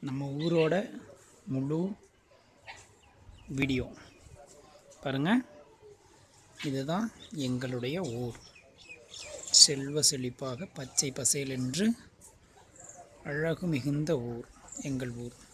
நம்ம ஊரோட முழு வீடியோ பாருங்கள். இதுதான் எங்களுடைய ஊர். செல்வ செழிப்பாக பச்சை பசேல் என்று அழகு மிகுந்த ஊர் எங்கள் ஊர்.